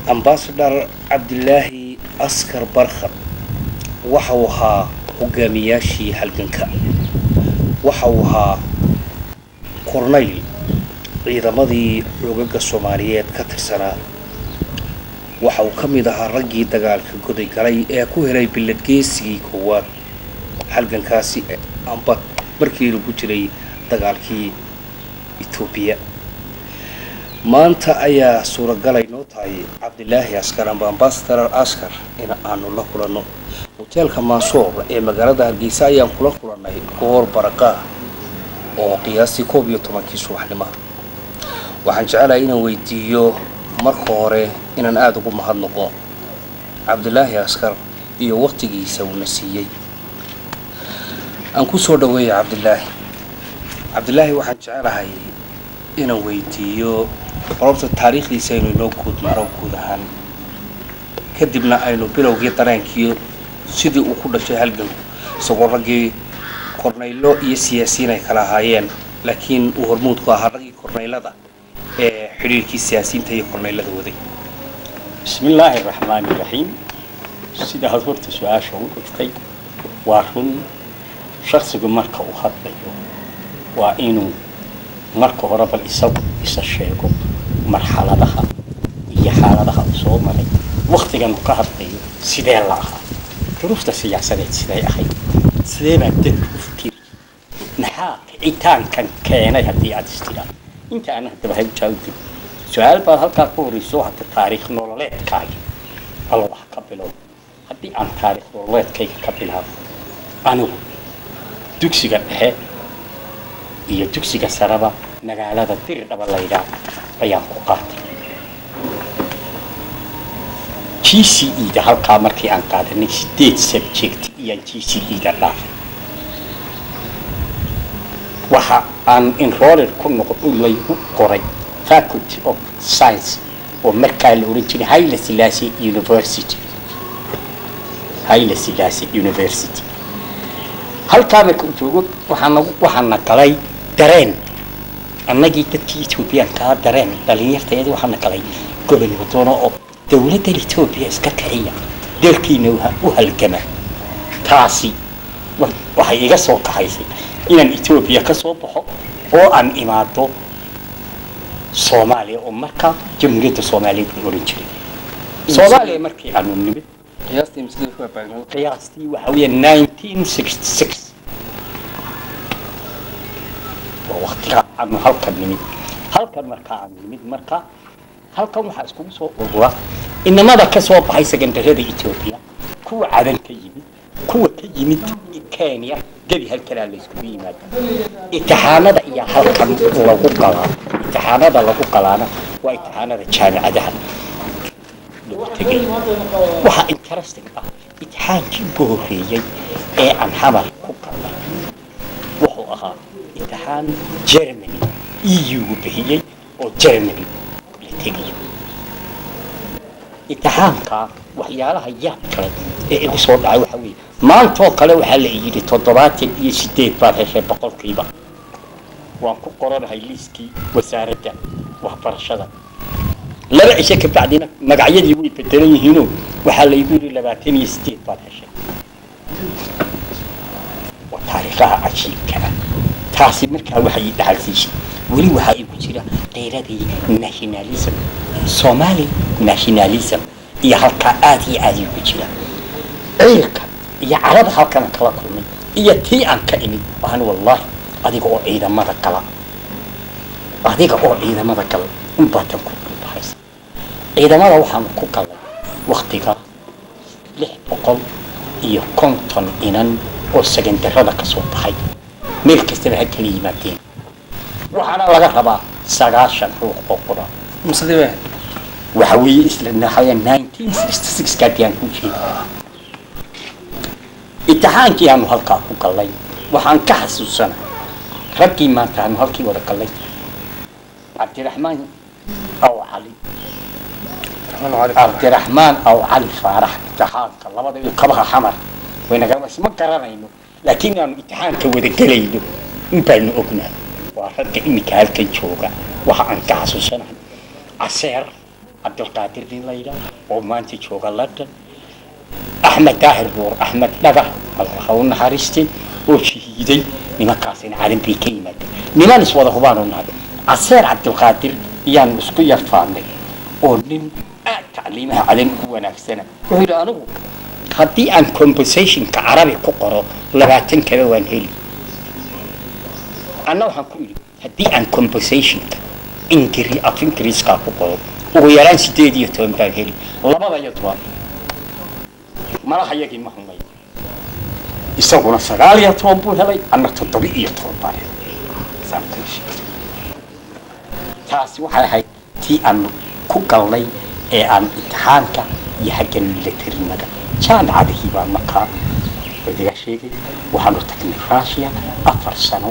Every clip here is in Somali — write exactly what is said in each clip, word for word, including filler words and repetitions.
Ambassador Abdullahi Askar Barkhad waxa uu ahaa hogaamiyaashii halganka waxa uu ahaa korneyl ciidamadii xoogagga Soomaaliyeed ka tirsanaa waxa uu ka mid ahaa raggii dagaalka goday galay ee ku helay biladgeesigii koowaad halgankaasi amba markii lagu jiray dagaalkii Itoobiya maanta ayaa suuragalay noo tahay Abdullahi Askar amba Ambassador Askar in aanu la kulano hotelka Mansour ee magaalada Hargeysa ayaan kula kulanay goor baraka oo qiyaastii koob iyo tobankii subaxnimo waxaan jecelahay inaan weydiiyo marka hore inaan aad ugu mahadnaqo Abdullahi Askar iyo waqtigiisa uu nasiiyay aan ku soo dhaweeyay Abdullahi Abdullahi waxaan jecelahay inaan weydiiyo qorobta taariikhdiisa inuu noo guud maro guud ahaan kadibna aynu bilowgii dareenkii sidii uu ku dhashay halganku isagoo raggii korneylo iyo siyaasiyiin ay kala ahaayeen laakiin uu hormuud ku ahaa raggii korneylada ee xiriirkii siyaasiyiinta iyo korneylada waday bismillaahi raxmaani raxiim sida aad horta su-aasha u dhigtay waa run shakhsigu marka uu hadlayo waa inuu marka hore bal isagu isa sheego marxaladaha iyo xaaladaha uu soo maray waqtigan uu ka hadlayo sidee la ahaa duruufta siyaasadeed sidee ahayd sidee baa dadku u fikir maxaa kicitaankan keenay haddii aad istidhaa inta aan haddaba hay jawaabtay su-aal baad halkaa ku horeyso hadda taariikh nololeedkaaga alla wax ka bilow haddii aan taariikh nololeedkayga ka bilaabo anigu dugsiga dhexe iyo dugsiga saraba magaalada Dirdhaba la yiraahdo ayaan ku qaatay G C E da halkaa markii aan qaadanay sideed subject iyo G C E da dhaafay waxa aan enrolled ku noqday ku qoray Faculty of Science oo markaa la oran jiray Haile Selassie University Haile Selassie University halkaa markuu joogo waxaan waxaan galay dareen annagii dadkii Itoobiya ka dareen dhalinyarteedii waxaan galay gobolka doono oo dawladda Itoobiya iska kiciya dalkiina u halgama taasi waxay iga soo kaxaysay inaan Itoobiya ka soo baxo oo aan imaado Soomaaliya oo markaa jamhuuriyadda Soomaaliyeed la oran jiray Soomaaliya markii aanu nimid qiyaastii sidii ku baagnaa qiyaastii waxa weeye nineteen sixty-six waqtiga aanu halkan nimid halkan markaa aan nimid markaa halkan waxaa iskugu soo urura inamada ka soo baxay secondarada Itoobiya kuwa cadan ka yimid kuwa ka yimid Kenya gabi halkan la isku yimaado imtixaanada iyo halkan lagu galaa imtixaanada lagu galaana waa imtixaanada jaamacadaha waxa interesting ah imtixaankii ugu horreeyay ee aan xamar ku galay wuxuu ahaa imtixaan Germany E U bixiyay oo Germany la tegay imtixaanka waxyaalaha yaab kale ee igu soo dhacay waxa weeye maanta kale waxa la yiri toddobaatan iyo sideed baad heshay boqolkiiba waan ku qoranahay liiskii wasaaradda waxbarashada laba cisho ka bacdina magacyadii way bedelan yihiin waxa la yiri labaatan iyo sideed baad heshay wa taariikhaha cajiibka taasi markaa waxay dhaxalsiisay wali waxa igu jira qeyradii nationalism Somali nationalism iyo halka aad iyo aad igu jira ciilka iyo carab halkan kala kulmay iyo tii aan ka imid waxaan wallahi adiga oo ciidamada kala adiga oo ciidamada kala in baatan ku baxaysa ciidamada waxaan ku galay waqtiga lix boqol iyo konton inan oo secondarada ka soo baxay meel kasta waxa kala yimaadeen waxaana laga rabaa sagaashan ruux oo qora musadibaa waxa weeye isla naxaya nineteen sixty-six ka diyan ku jiray imtixaankii aanu halkaa ku galay waxaan ka xasuusanaa raggii maanta aanu halkii wada galay Abdiraxmaan aw Ali Abdiraxmaan aw Ali Faarax imtixaanka labada iyo kabaha xamar wayna ma garanayno laakiin aanu imtixaanka wada galayno intaanu ognahay waa ragga imika halkan jooga waxa aan ka xasuusanahay aseer cabdilqaadir nin la yidhaah oo maanta jooga london axmed daahir buur axmed dhagax allah u naxariistay oo shahiiday nimankaasina calan bay ka yimaadeen niman iswada hubaanu nahay caseer cabdilqaadir iyaan isku yarfaanay oo nin aad tacliimaha calan ugu wanaagsana wuxuu yidhi anigu haddii aan compensationka carabi ku qoro labaatan kale waan heli anna waxaan ku yidhi haddii aan compensationka ingiri af ingiriiskaa ku qoro ugu yaraan sideed iyo toban baan heli labada iyo toban malaha yagii ma humay isaguna sagaal iyo toban buu helay anna toddoba iyo toban baan helay taasi waxay ahayd tii aan ku galnay ee aan imtixaanka iyo xagga militarinimada jaamacadihii baan markaa wadiga sheegay waxaanu tagnay raashiya afar sano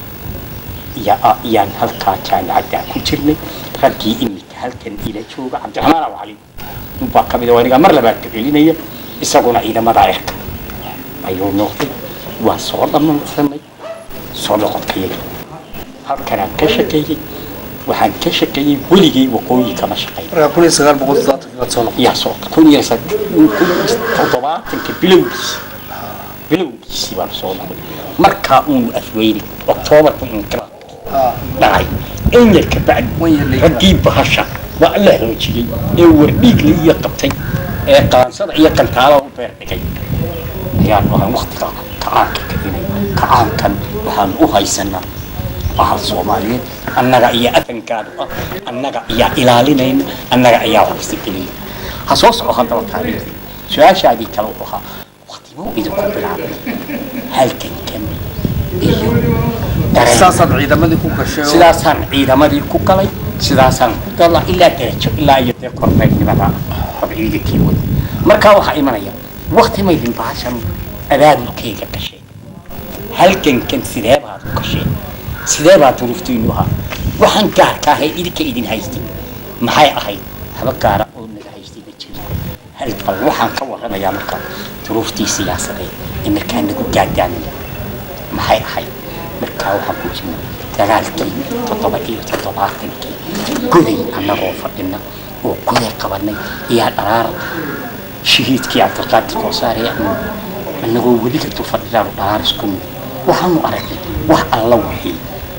iyaan halkaa jaamacadda ku jirnay raggii iminka halkan ila jooga cabdiraxmaan abu cali unbaa ka mid a anigaa mar labaad ka celinaya isaguna ciidamada erka ayuu noqday waa soo dhammaansanay soo noqodkayaga halkanaan ka shaqeeyey waxaan ka shaqeeyey weligay waqooyi kama shaqeyn kun iyo sagaal boqol toddobaatan soo noqday yaa soo kun iyo toddobaatanka bilowgiisi bilowgiisii baan soo noqday markaa uunu afweynay oktoobarka inqilaab dhacay in yar ka bacdi raggii bahasha waa la hoojiyey ee wardhiigle iyo qabtay ee qaansada iyo qantaala u beer dhigay ayaan waxaan waqtiga kacaanka ka inay kacaankan waxaan u haysanaa ahal soomaaliyeed annaga iyo afankaadu ah annaga ayaa ilaalinayna annaga ayaa waxsi geliyay ha soo soco haddaba taariikhda su-aashaadii kale u ahaa waqtimo idinku bilaabay halkankan iyo sidaasaan ciidamadii ku gashay sidaasaan ciidamadii ku galay sidaasaan ku gala ilaa darajo ilaa iyo dee korneydnimada habciidakii wada markaa waxaa imanaya waqti maydin baashan abaabulkeyga gashay halkankan sidee baad u gasheen sidee baad duruuftiinu ahaa waxaan gaarka ahay idinka idin haystay maxay ahayd haba gaara oo naga haystay ma jiro hal bal waxaan ka warramayaa markaa duruuftii siyaasadeed ee markaa nagu gaadaaminaya maxay ahayd markaa waxaan ku jirnay dagaalkii toddoba iyo toddobaatankii goday annagoo fadhina oo goday qabanay iyaa dharaar shahiidkii cabdilqaadir koosaare annagoo weliga tu fadhinaanu dharaar isku mid waxaanu aragnay wax alla wixii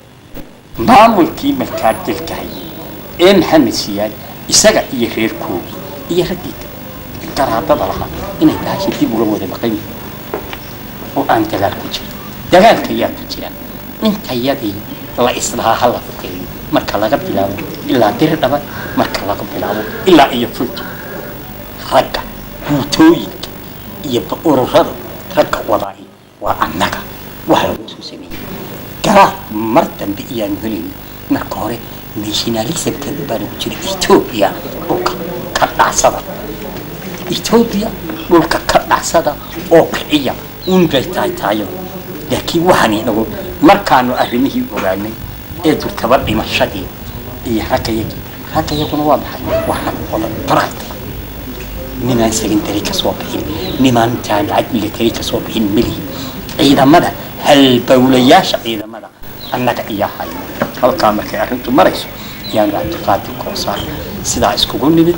maamulkii markaa dalka hayay ee maxamed siyaad isaga iyo reerkoodii iyo raggii garaadada lahaa inay baasha dib uga wada maqan yihiin oo aan dagaal ku jirin dagaalka ayaa ku jira intayadii la islahaa hala fukeeyo marka laga bilaabo ilaa diri dhaba marka laga bilaabo ilaa iyo fulto ragga guutooyinka iyo ururada ragga wadaahi waa annaga waxa lagu soo sameeyey garaa mar dambe iyaan helin marka hore nationalismka baa lagu jira Ethiopia dhulka ka dhacsada Ethiopia dhulka ka dhacsada oo kiciya un bay tahay tayo laakiin waxaan inagu markaanu arrimihii ogaanay ee durtaba dhimashadii iyo hakayagii hakayaguna waa maxay waxaan wada barayd nimaan secondary ka soo bixin nimaan jaamacad military ka soo bixin mili ciidamada hal bawlayaasha ciidamada annaga iyo hayno halkaa markay arrintu marayso yaan cabdilqaadir koosaar sidaa iskugu nimid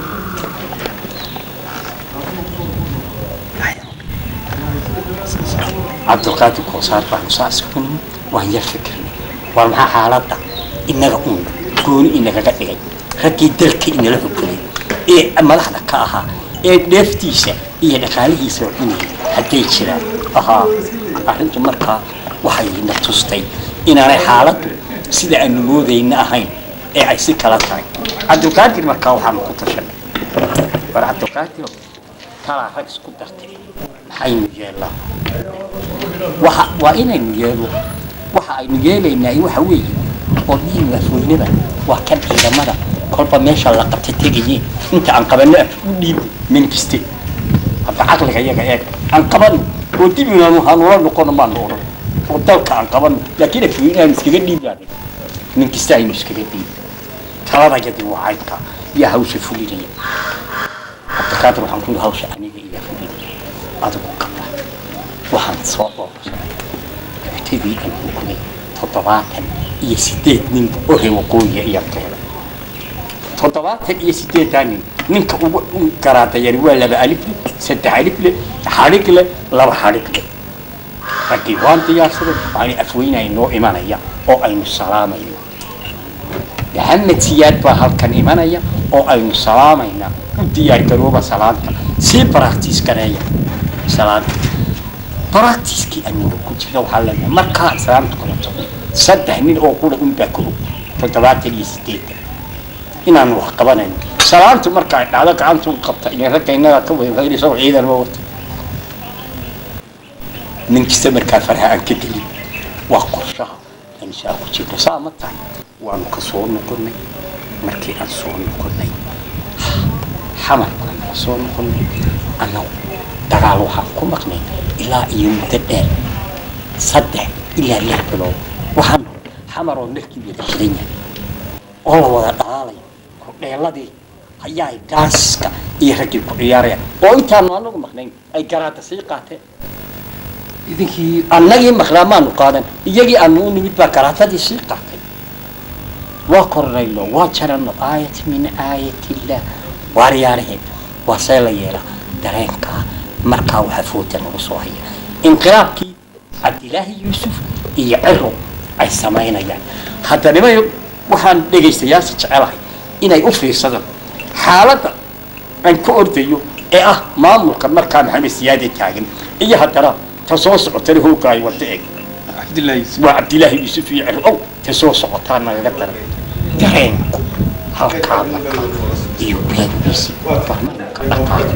cabdilqaadir koosaar baanu saa iskugu nimid waan yar fikirnay war maxaa xaaladda inaga uun gooni inagaga dhigay raggii dalka inala xukumay ee madaxda ka ahaa ee dheeftiisa iyo dhaqaalihiisa cunayay hadday jiraan ahaa arrintu markaa waxay na tustay inaanay xaaladdu sida aanu moodayna ahayn ee ay si kala tahay cabdilqaadir markaa waxaanu ku tashanay war cabdilqaadir talaa rag isku dartay maxaynu yeellaa waxa waa inaynu yeelo waxa aynu yeelaynaa waxa weeye oo diin mas-uulnimada waa kan ciidamada kolba meesha la qabta tegayeen inta aan qabanno u dhiib min kiste hadda caqliga iyaga eeg aan qaban oo dib inaanu hanula noqono maan oran oo dalka aan qaban laakiin afuu inaan iskaga dhiibnaaday min kiste aynu iskaga dhiib talada yadii waa caydka iyo hawsha fulinaya cabdilqaadir waxaan ku hawsha aniga iyo fulinaya adigu qabta waxaan soo boobashay tadii aan ku kulay toddobaatan iyo sideed nin oo reer waqooyi iyo teela toddobaatan iyo sideetan nin ninka ugu garaada yari waa laba alif le saddex alif le xadhig le laba xadhig le raggii waan diyaarsaday waani afweynay noo imanaya oo aynu salaamayno maxamed siyaad baa halkan imanaya oo aynu salaamayna u diyaar garooba salaanta si practice gareeya salaanta practice-kii anigu ku jira waxaa leenahay markaa salaamta kula tago saddex nin oo qura un baa koro toddobaatan iyo sideetan inaan wax qabanayno salaamtu markaa dhacdo gacantu qabta iyo ragga innaga ka wada soo ciidan ma wato ninkista markaa farha aan ka gelin waa qorshaha insha Allah ku jiro saama tahay waan ka soo noqonnay markii aan soo noqonnay xamar aan soo noqonnay annagu dagaal waxaan ku maqnay ilaa iyo muddo dheer saddex ilaa lix bilood waxaan xamar oo markii wada xiran yahay oo la wada dhaalay ku dheeladii ayaa gaaska iyo raggii ku ciyaaraya oo intaan anagu maqnayn ay garaada sii qaateen idinkii annagii maqlaamaanu qaadan iyagii aanu u nimid baa garaadadii sii qaatay waa kornaylo waa jarano aayat min aayatillah waaryaaraheen waa see la yeela dareenka markaa waxaa footan lagu soo haya inqilaabkii cabdilaahi yuusuf iyo ciro ay samaynayaan haddana waxaan dhegaystayaasha jecelahay inay u fiirsadaan xaaladda aan ka ordayo ee ah maamulka markaa maxamed siyaade taagan iyo haddana تصوص عتره هو كاي ودعك عبد الله يوسف وعبد الله يوسف يعرف أو تصوص عتانا قدر ترين هالكام يوبين بيسي فهمنا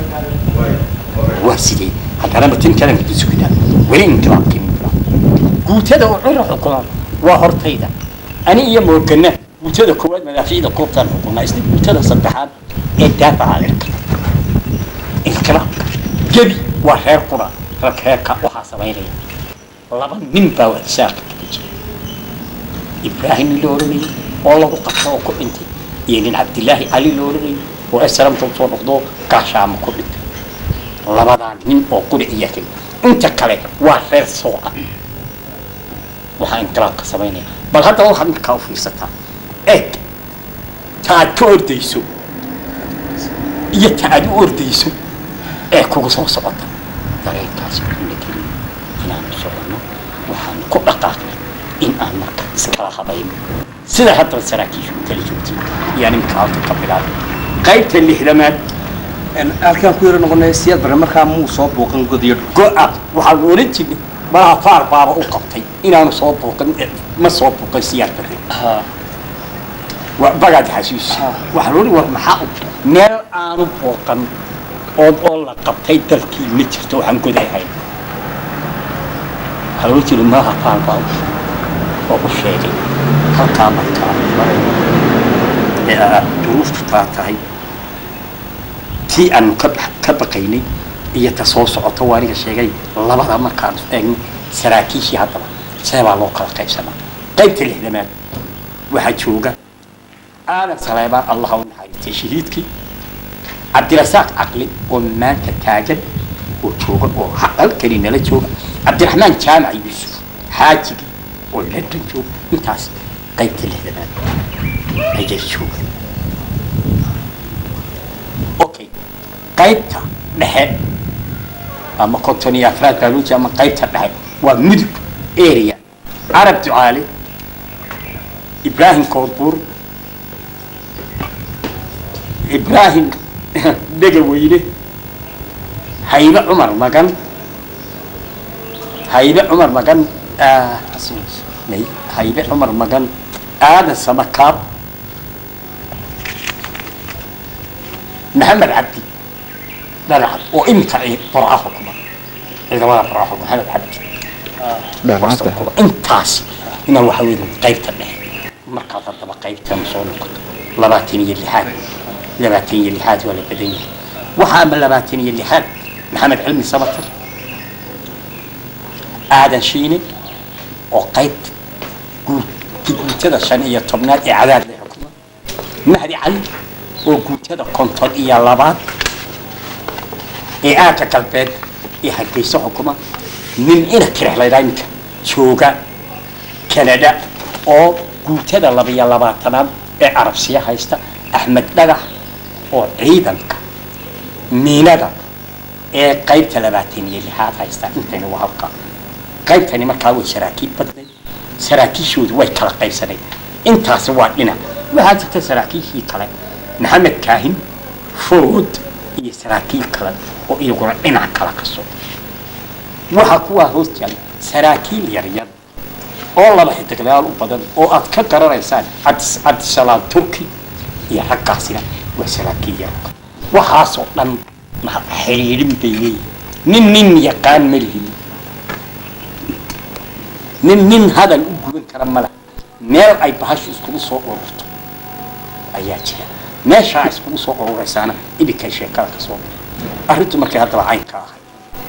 واسدي هذا أنا بتنكلم في سكدا وين كلام كم قلت هذا وعرف القرآن وهرتيدا أنا يوم وكنا قلت هذا كواد مدافعين القبطان وقلنا إسلام قلت هذا صدحان الدافع على الكلام الكلام جبي وحير قرآن ركعك وحاسبيني لبن من باور ساق إبراهيم لورني والله قصة وكنتي يعني عبد الله علي لورني وأسلم تنصر نقضو كاشام كنت لبن من أقول إياك أنت كله وحير سوق وحين كلا قصبيني بل هذا هو هم كافي ستا إيه تأكل ديسو يتأكل ديسو إيه كوسو سقطه dareenkaas in la keliyo inaan socono waxaan ku dhaqaaqnay in aan marka iskala habayno sida hadda saraakiishu kala joogtay yani imkaalka ka bilaabay qaybta lixdamaad ان halkaan ku yar noqonay siyad bar markaa muu soo booqan godiyo go'a waxa loo oran jiray baa faar baaba u qabtay inaan soo booqan ma soo booqan siyad bar ha wa bagad xasuus waxa loo war maxaa meel aanu booqan oo oo la qabtay dalkii ma jirto waxaan godahay haloo jiro ma hafaan baa oo u sheegay halkaa markaa ee duruuftu taatahay tii aan ka baqaynay iyo ta soo socoto waariga sheegay labada markaan eegno saraakiishii haddaba see baa loo kala qaybsanaa qaybta lixdamaad waxaa jooga aadan saleebaan allah u naxariistay shahiidkii عبد الرزاق عقلي وما تتاجد وتوغل وحقل كرينا لتوغل عبد الرحمن جامع يوسف حاجي ولدن شوف انتاس قيبت الهدمان اجل شوف اوكي قيبتها نحب اما كنتوني افراد قالوش اما قيبتها نحب ومدب اريا عرب دعالي ابراهيم كوربور ابراهيم دقة ويله هيبة عمر مكان هيبة عمر مكان آه ني هيبة عمر مكان هذا سمكاب محمد عبدي لا لا وإمتى برعاه كمان إذا ما برعاه محمد عبدي لا ما إنتاس إن الوحيد قيبت النهي مركز الطبق قيبت مصونك لباتيني اللي حاجة لباتيني اللي حاجة ولا بدني وحامل لباتيني اللي حاجة محمد علمي سبتر آدم شيني وقيبت قلت هذا شانية طبنات إعداد لحكومة مهدي علي وقلت هذا كنتر إيا لبات إعاكا كالبيت إيا حكيسة حكومة من إنا كره لدينك شوغا كندا أو قلت هذا لبيا لباتنا إيه عرب سياحة يستا أحمد دغح oo ciidanka miinada ee qaybta labaatan iyo lixaad haysta intayna waa halka qaybtani markaa way saraakiil badnay saraakiishoodu way kala qaybsanay intaasi waa dhinac waxaa jirta saraakiishii kale maxamed kaahin furuud iyo saraakiil kale oo iyaguna dhinac kala ka soo waxaa kuwaa hoos yaal saraakiil yaryar oo laba xidiglayaal u badan oo aad ka garanaysaan cabdisalaam turki iyo raggaasina waa saraakiil yar waxaasoo dhan xiriirin bay leeyihin nin nin yaqaan ma lihin nin nin hadal u guban kara mala meel ay bahashu iskugu soo ururto ayaa jira meeshaa iskugu soo ururaysaana idinkay sheekada ka soo arrintu markay haddaba caynka ahay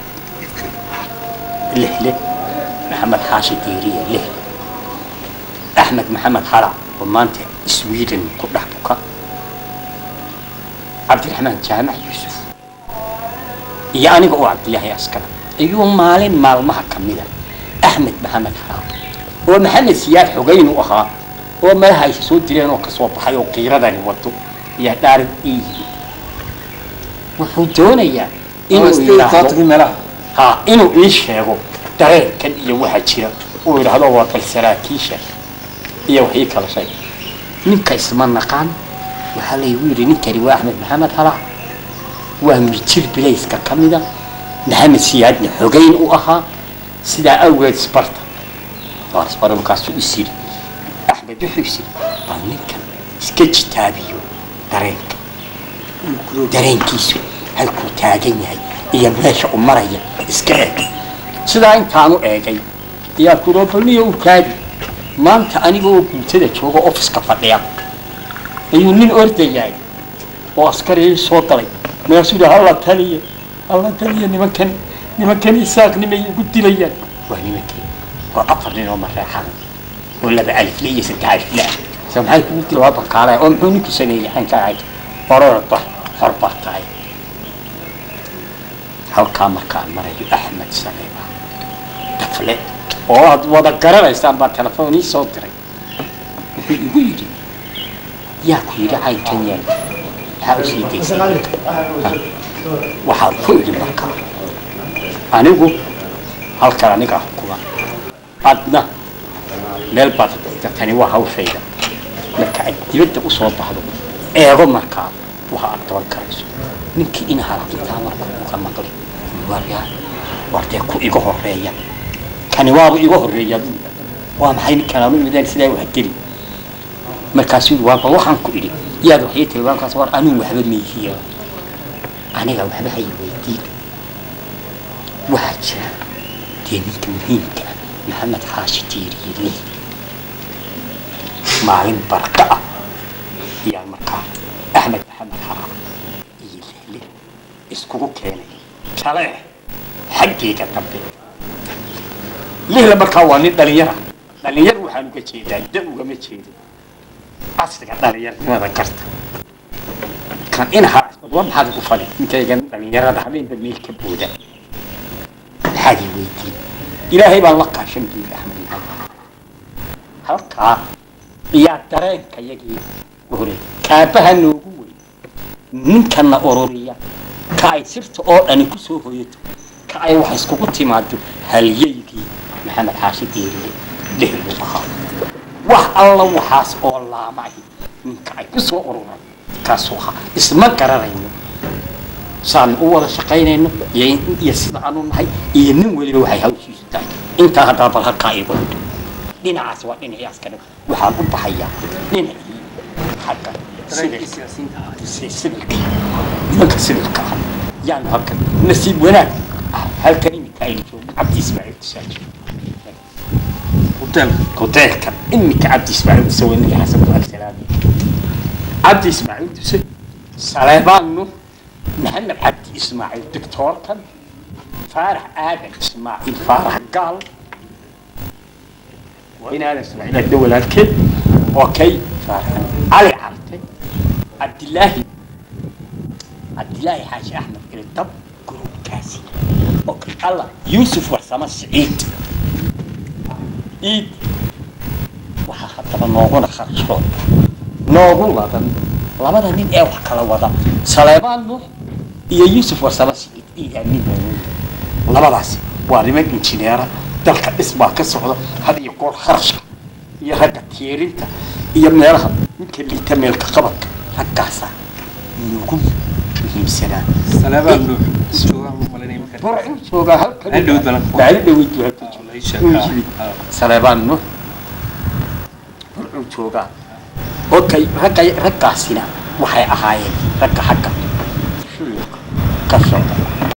لحلة محمد حاشي ديرية لحلة أحمد محمد هلا ومانت سويدن كل حبكة عبد الرحمن جامع يوسف يعني قو عبد الله يسكن يوم مالين مال ما كمله أحمد محمد هلا ومحل سياد حجين وأخا وما هاي سود ديرين وكسوب حيو قيرة دني وطو يا دار إيه وحجون يا إنه يلا ها إنه إيش هو ترى كان يوحد شيء وهذا هو السراكيشة يوحي كل شيء من كاسمان نقان وحلا يقول نكري واحد محمد هلا وهم يصير بليس ككمدة نحن سيادنا حجين وأها سيدا أول سبارتا سبارتا مكاسو يصير أحمد يحسي بالنك سكتش تابيو درينك درين كيسو هالكو تاجين هاي يا بلاش أمرية إسكاك سيدا إن كانوا أجي يا كروبني وكاد ما أنت أنا بقول تدا شو أوفيس كفاية يونين أرد جاي وعسكري صوتري ما يصير الله تانية الله تانية نمكن نمكن يساق نمي قلت لي وهني مكين وأفضل لنا مرة حرام ولا بألف لي ستة لا سمعت قلت له أبغى على أم حنك سنة حين كاعد فرورة حربة تاعي هل كان مكان مريض أحمد سليمان دفلة أو وذكر الإنسان بالتلفوني صوتري يقول يا كويل عين كنيان هاوسي ديسي وحال فوق المكان أنا أقول هل كان نقع حكومة أدنى للبعض تتني وهاو شيئا لك يبدأ أصوات بحضو إيغو مكان وها أطول كريسو منك إنها رقم تامر كما قل واريا وارتيا كو إيغو هوريا كان وابو إيغو هوريا وام حين كلامي مدان سلاي وحكري مركاسيد وابا وحان كو إلي يادو حياتي وان كاسوار أنو محمد ميهيا أنا لو محمد حي ويديك وحاجة دينيك مهينك محمد حاشي تيري لي معلم بركة يا مكان أحمد محمد حرام يلي اسكو كيني كله حقي كتبت ليه لما كواني دليرة دليرة وحنو كتشيدا دم وما تشيدا أصلك دليرة ما ذكرت كان إنها وما حد قفلي متى كان دليرة ده حبين بميل كبودة هذه ويدي إلهي بالله عشان كذا أحمد محمد هلقا يا ترى كيجي وهري كابها نوجوي من كان أوروريا كاي صرت أو أنا كسوه يتو كاي وحس كوكتي مادو هل يجي محمد حاشي ديري له المخاط وح الله وحاس الله معي من كاي كسوه أورورا كسوها اسمه كررينه سان أول شقين إنه ين يسمعون هاي ينم ولي هاي هوشي تاي أنت هذا بالها كاي بود دين عسوا دين ياسكنه وحاب بحياة دين حتى سيدك سيدك لك سيدك يعني هكذا نسيب وناك هالكلمة كاين شو عبد إسماعيل تساجل قتل قتل كان إنك عبد إسماعيل تسوي لي حسب الكلام عبد إسماعيل تسوي سليمان محمد عبد إسماعيل دكتور كان فارح آدم إسماعيل فارح قال وين هذا إسماعيل الدول الكل أوكي فارح علي عرفتي عبد الله عبد الله حاج أحمد قال طب قلوب كاسي أوكي الله يوسف وسام سعيد إيد وحتى نوغونا خرجون نوغونا labada nin ee wax kala wada Saleebaan Nuux iyo Yuusuf Warsame Siciid iyo Amiin labadaas waa niman injineera dalka dhismaa ka socda had iyo goor kharashka iyo ragga tiirinta iyo meelaha ninka liita meelka qabadka raggaasa nugu muhiimsanaa Saleebaan Nuux jooga malinay markaa burcin jooga halkan hadhow balan bacdi dhawid Saleebaan Nuux burcin jooga okay ragga raggaasina waxay ahaayeen ragga xagga shuyuuq ka socda